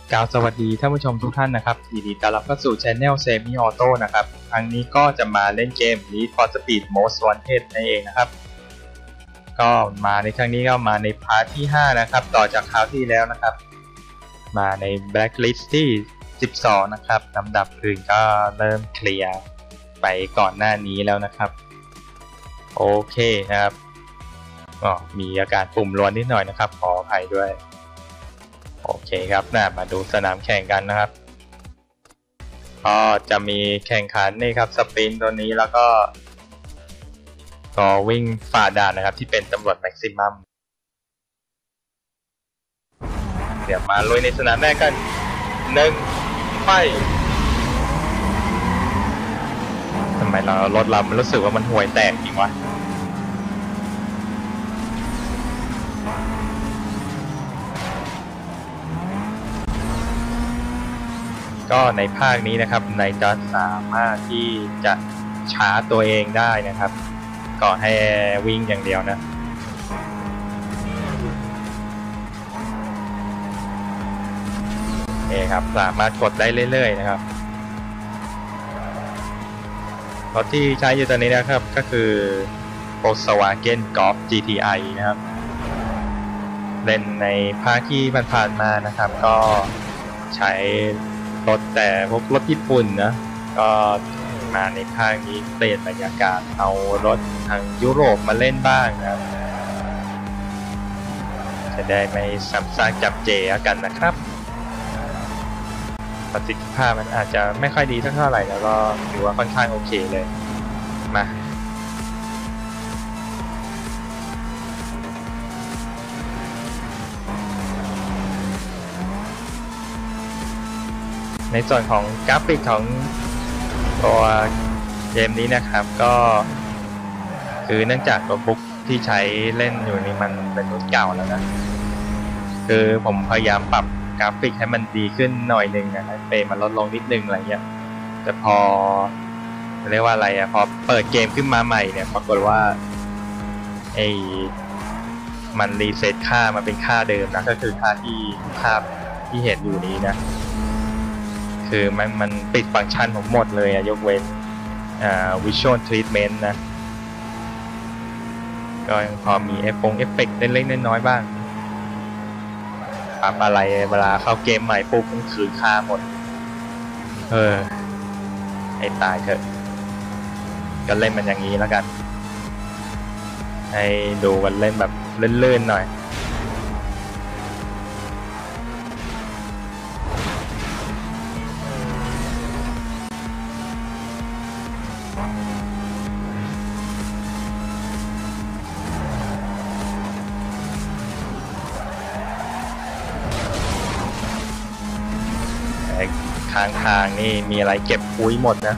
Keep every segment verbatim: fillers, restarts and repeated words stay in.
กล่าวสวัสดีท่านผู้ชมทุกท่านนะครับยินดีต้อนรับเข้าสู่ Channel Semi Auto นะครับครั้งนี้ก็จะมาเล่นเกม Need for Speed Most Wanted นั่นเองนะครับก็มาในครั้งนี้ก็มาในพาร์ทที่ห้านะครับต่อจากคราวที่แล้วนะครับมาใน Blacklist ที่สิบสองนะครับลำดับอื่นก็เริ่มเคลียร์ไปก่อนหน้านี้แล้วนะครับโอเคนะครับก็มีอาการปุ่มรวนนิดหน่อยนะครับขออภัยด้วยโอเคครับนะมาดูสนามแข่งกันนะครับก็จะมีแข่งขันนี่ครับสปรินต์ตัวนี้แล้วก็ก็วิ่งฝ่าด่านนะครับที่เป็นตำรวจแม็กซิมัมเดี๋ยวมาลุยในสนามแรกกันหนึ่งไปทำไมเรารถเรามันรู้สึกว่ามันห่วยแตกจริงวะก็ในภาคนี้นะครับนายจอร์จสามารถที่จะชาร์จตัวเองได้นะครับก็ให้วิ่งอย่างเดียวนะนี่ครับสามารถกดได้เรื่อยๆนะครับรถที่ใช้อยู่ตอนนี้นะครับก็คือ Volkswagen Golf จี ที ไอ นะครับเล่นในภาคที่ผ่านๆมานะครับก็ใช้รถแต่พวกรถญี่ปุ่นนะก็มาในภาคนี้เปลี่ยนบรรยากาศเอารถทางยุโรปมาเล่นบ้างนะจะได้ไม่ซ้ำซากจับเจกันนะครับประสิทธิภาพมันอาจจะไม่ค่อยดีเท่าไหร่แล้วก็ถือว่าค่อนข้างโอเคเลยมาในส่วนของกราฟิกของตัวเกมนี้นะครับก็คือเนื่องจากโน้ตบุ๊กที่ใช้เล่นอยู่นี่มันเป็นรุ่นเก่าแล้วนะคือผมพยายามปรับกราฟิกให้มันดีขึ้นหน่อยนึงนะให้เฟรมมันลดลงนิดนึงอะไรเงี้ยแต่พอเรียกว่าอะไรอ่ะพอเปิดเกมขึ้นมาใหม่เนี่ยปรากฏว่าไอ้มันรีเซ็ตค่ามาเป็นค่าเดิมนะก็คือค่าที่ภาพที่เห็นอยู่นี้นะคือมันมันปิดฟังก์ชันผมหมดเลยอะยกเว้นอ่า Visual Treatment นะก็ยังพอมีเอฟฟงเอฟเฟกต์เล็กๆน้อยๆบ้างปรับอะไรเวลาเข้าเกมใหม่ปุ๊บมันคืนค่าหมดเออให้ตายเถอะก็เล่นมันอย่างนี้แล้วกันให้ดูกันเล่นแบบลื่นๆหน่อยทางทางนี่มีอะไรเก็บปุ้ยหมดนะ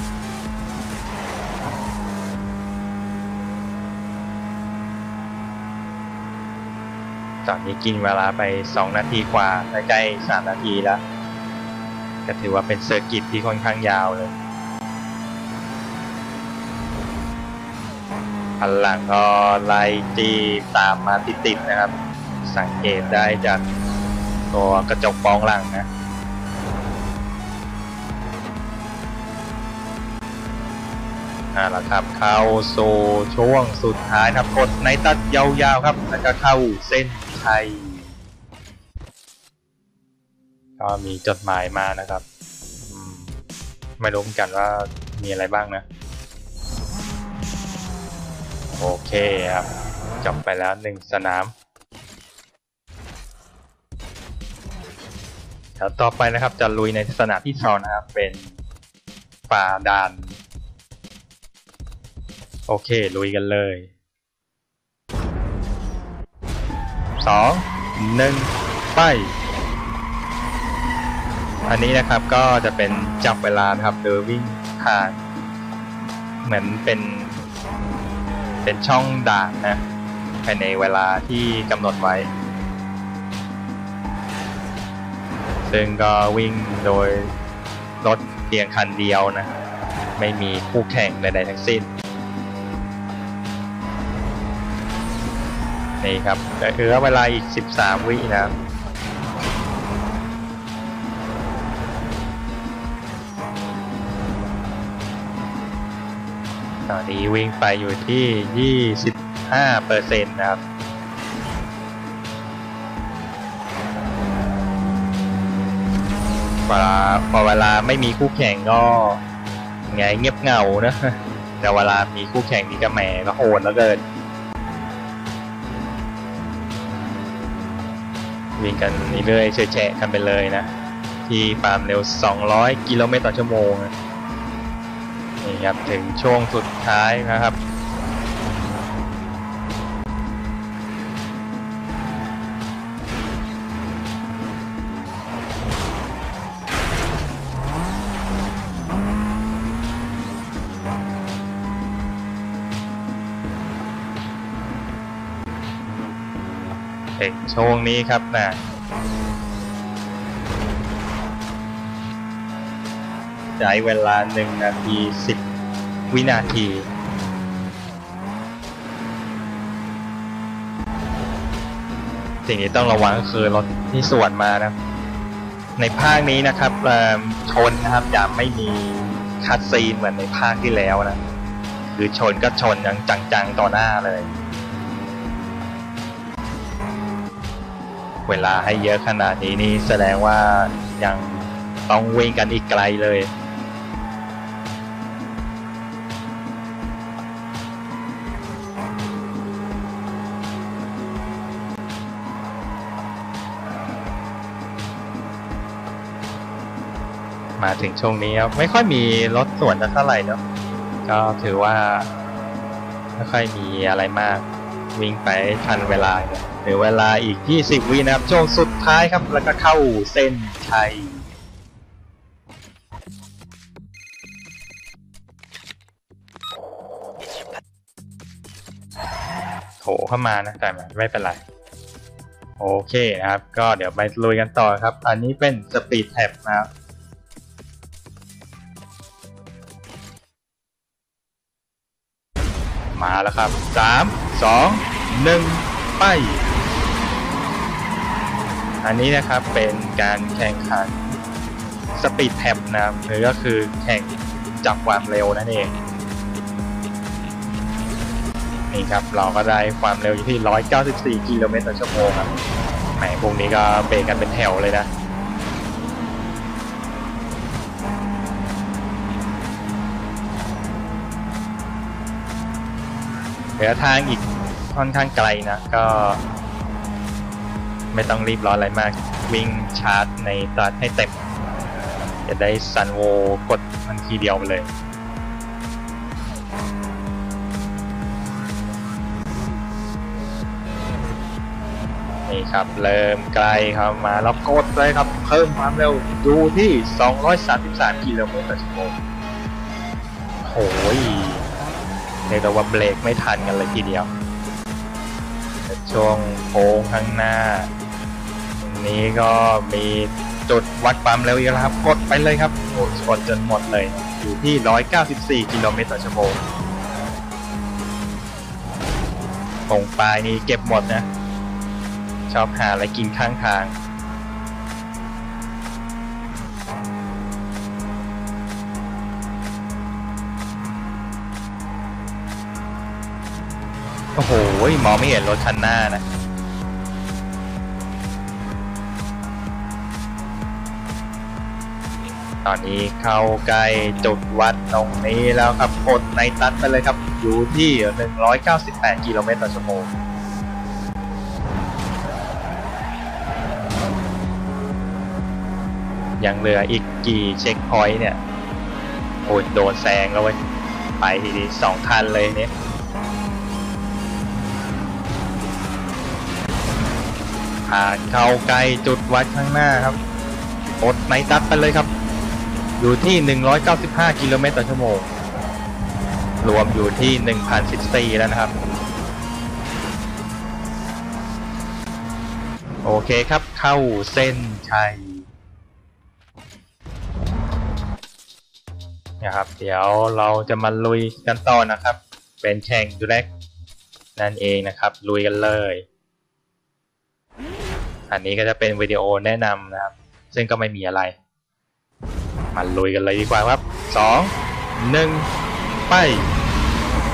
ตอนนี้กินเวลาไปสองนาทีกว่าใกล้ๆสามนาทีแล้วก็ถือว่าเป็นเซอร์กิตที่ค่อนข้างยาวเลยอันหลังก็ไล่ตีตามมาติดๆนะครับสังเกตได้จากตัวกระจกมองหลังนะอ่าแล้วครับเข้าสู่ช่วงสุดท้ายครับกดในตัดยาวๆครับแล้วก็เข้าเส้นชัยก็มีจดหมายมานะครับไม่รู้เหมือนกันว่ามีอะไรบ้างนะโอเคครับจบไปแล้วหนึ่งสนามแล้วต่อไปนะครับจะลุยในสนามที่สองนะครับเป็นฝ่าด่านโอเคลุยกันเลยสอง หนึ่งไปอันนี้นะครับก็จะเป็นจับเวลานะครับโดยวิ่งผ่านเหมือนเป็นเป็นช่องด่านนะภายในเวลาที่กำหนดไว้ซึ่งก็วิ่งโดยรถเพียงคันเดียวนะไม่มีคู่แข่งใดๆทั้งสิ้นนี่ครับเหลือเวลาอีกสิบสามวินะครับนี้วิ่งไปอยู่ที่ ยี่สิบห้าเปอร์เซ็นต์ นะครับเวลาพอเวลาไม่มีคู่แข่งก็ไงเงียบเหงานะแต่เวลามีคู่แข่งนี่ก็แหมก็โหดแล้วเกินวิ่งกันเรื่อยๆเฉยๆกันไปเลยนะที่ความเร็วสองร้อยกิโลเมตรต่อชั่วโมงนี่ครับถึงช่วงสุดท้ายนะครับเอกช่วงนี้ครับนะใช้เวลาหนึ่งนาทีสิบวินาทีสิ่งที่ต้องระวังก็คือรถที่สวนมานะในภาคนี้นะครับชนนะครับอย่าไม่มีคัดซีนเหมือนในภาคที่แล้วนะคือชนก็ชนอย่างจังๆต่อหน้าเลยเวลาให้เยอะขนาดนี้นี่แสดงว่ายังต้องวิ่งกันอีกไกลเลยมาถึงช่วงนี้ครับไม่ค่อยมีรถสวนเท่าไหร่แล้วก็ถือว่าไม่ค่อยมีอะไรมากวิ่งไปทันเวลาเหลือเวลาอีกยี่สิบวินะครับช่วงสุดท้ายครับแล้วก็เข้าเส้นชัยโถเข้ามานะแต่ไม่เป็นไรโอเคนะครับก็เดี๋ยวไปลุยกันต่อครับอันนี้เป็นสปีดแท็บนะครับมาแล้วครับสาม สอง หนึ่งไปอันนี้นะครับเป็นการแข่งขันสปีดแท็บนะครับหรือก็คือแข่งจับความเร็วนั่นเองนี่ครับเราก็ได้ความเร็วอยู่ที่หนึ่งร้อยเก้าสิบสี่กิโลเมตรต่อชั่วโมงครับแหมพวกนี้ก็เบรกกันเป็นแถวเลยนะเหลือทางอีกค่อนข้างไกลนะก็ไม่ต้องรีบร้อนอะไรมากวิ่งชาร์จในตรัสให้เต็มจะได้ซันโวกดมันทีเดียวไปเลยนี่ครับเริ่มใกล้ครับมาแล้วกดเลยครับเพิ่มความเร็วดูที่สองร้อยสามสิบสามกิโลเมตรต่อชั่วโมงโอ้ยเรียกว่าเบรกไม่ทันกันเลยทีเดียวช่วงโค้งข้างหน้าตรงนี้ก็มีจุดวัดความเร็วอีกแล้วครับกดไปเลยครับโอ้กดจนหมดเลยอยู่ที่หนึ่งร้อยเก้าสิบสี่กิโลเมตรต่อชั่วโมงตรงปลายนี้เก็บหมดนะชอบหาอะไรกินข้างทางโอ้โหมองไม่เห็นรถคันหน้านะตอนนี้เข้าใกล้จุดวัดตรงนี้แล้วครับกดในตัดไปเลยครับอยู่ที่หนึ่งร้อยเก้าสิบแปดกิโลเมตรต่อชั่วโมงยังเหลืออีกกี่เช็คพอยต์เนี่ยโอ้ยโดนแซงแล้วเว้ยไปทีนี้สองคันเลยเนี่ยผ่านเข้าใกล้จุดวัดข้างหน้าครับกดในตัดไปเลยครับอยู่ที่หนึ่งร้อยเก้าสิบห้ากิโลเมตรต่อชั่วโมงรวมอยู่ที่ หนึ่งพันสิบสี่ แล้วนะครับโอเคครับเข้าเส้นชัยนะครับเดี๋ยวเราจะมาลุยกันต่อนะครับเป็นแข่งดูแลกนั่นเองนะครับลุยกันเลยอันนี้ก็จะเป็นวิดีโอแนะนำนะครับซึ่งก็ไม่มีอะไรมาลุยกันเลยดีกว่าครับสอง หนึ่งไป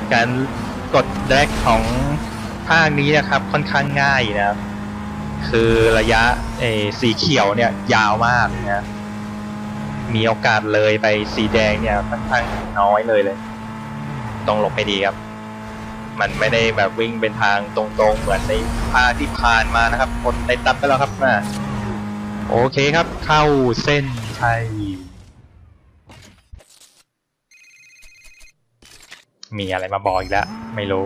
การกดแดกของภาคนี้นะครับค่อนข้างง่ายนะครับคือระยะเอสีเขียวเนี่ยยาวมากนะมีโอกาสเลยไปสีแดงเนี่ยค่อนข้างน้อยเลยเลยต้องหลบให้ดีครับมันไม่ได้แบบวิ่งเป็นทางตรงๆเหมือนในภาคที่ผ่านมานะครับคนได้ตัดไปแล้วครับนะโอเคครับเข้าเส้นชัยมีอะไรมาบอกอีกแล้วไม่รู้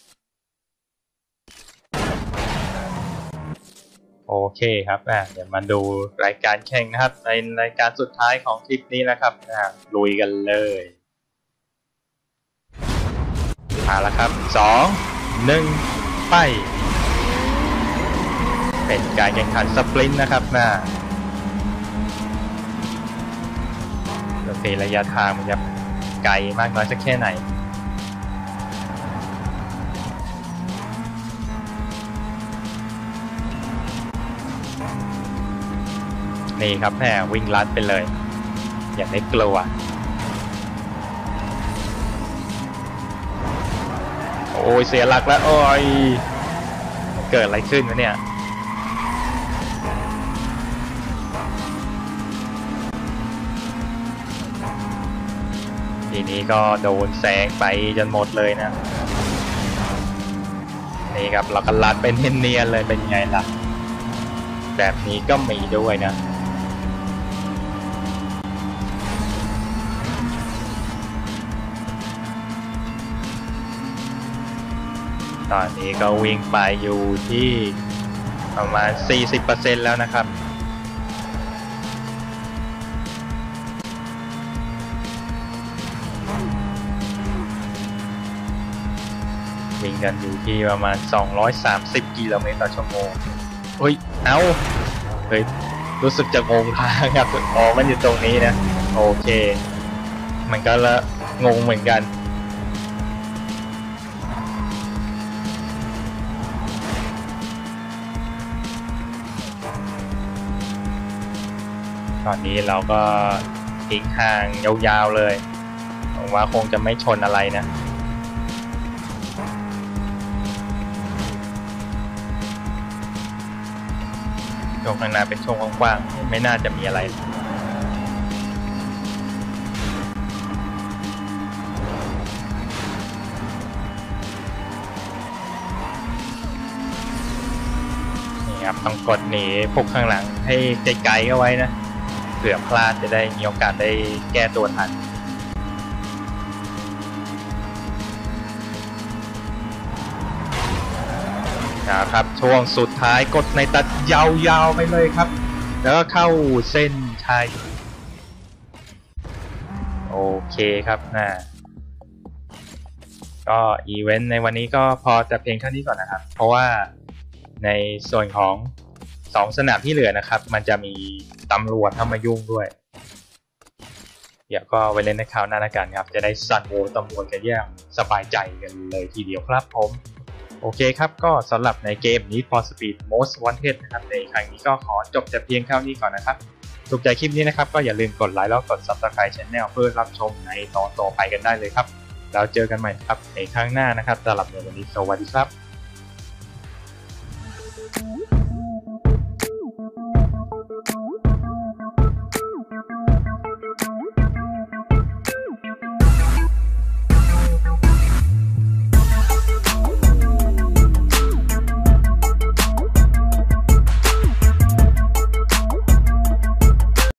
โอเคครับอ่ะเดี๋ยวมาดูรายการแข่งนะครับในรายการสุดท้ายของคลิปนี้นะครับอ่ะลุยกันเลยมาแล้วครับสองหนึ่งไปเป็นการแข่งขันสปรินต์นะครับนะโอเคระยะทางมันจะไกลมากน้อยสักแค่ไหนนี่ครับแม่วิ่งลัดไปเลยอย่าได้กลัวโอ้ยเสียหลักแล้วโอ้ยเกิดอะไรขึ้นวะเนี่ยทีนี้ก็โดนแซงไปจนหมดเลยนะนี่ครับเราก็ลัดเป็นเนียนๆเลยเป็นไงล่ะแบบนี้ก็มีด้วยนะตอนนี้ก็วิ่งไปอยู่ที่ประมาณ สี่สิบเปอร์เซ็นต์ แล้วนะครับวิ่งกันอยู่ที่ประมาณสองร้อยสามสิบกิโลเมตรต่อชั่วโมงเฮ้ยเอ้าเฮ้ยรู้สึกจะงงทางครับอ๋อมันอยู่ตรงนี้นะโอเคมันก็ละงงเหมือนกันตอนนี้เราก็ทิ้งห่างยาวๆเลยหวังว่าคงจะไม่ชนอะไรนะช่วงข้างหน้าเป็นช่วงกว้างๆไม่น่าจะมีอะไรนี่ครับต้องกดหนีพวกข้างหลังให้ไกลๆเอาไว้นะเผื่อพลาดจะได้มีโอกาสได้แก้ตัวทันนะครับช่วงสุดท้ายกดในตัดยาวๆไปเลยครับแล้วก็เข้าเส้นชัยโอเคครับนะก็อีเวนต์ในวันนี้ก็พอแต่เพียงเท่านี้ก่อนนะครับเพราะว่าในส่วนของสองสนามที่เหลือนะครับมันจะมีตำรวจเข้ามายุ่งด้วยเดี๋ยวก็ไปเล่นในคราวหน้ากันครับจะได้สั่นโวตำรวจกันอย่างสบายใจกันเลยทีเดียวครับผมโอเคครับก็สำหรับในเกมนี้ For Speed Most Wanted นะครับในครั้งนี้ก็ขอจบแต่เพียงเท่านี้ก่อนนะครับถูกใจคลิปนี้นะครับก็อย่าลืมกดไลค์แล้วกด Subscribe Channel เพื่อรับชมในตอนต่อไปกันได้เลยครับแล้วเจอกันใหม่ครับในครั้งหน้านะครับสำหรับในวันนี้สวัสดีครับ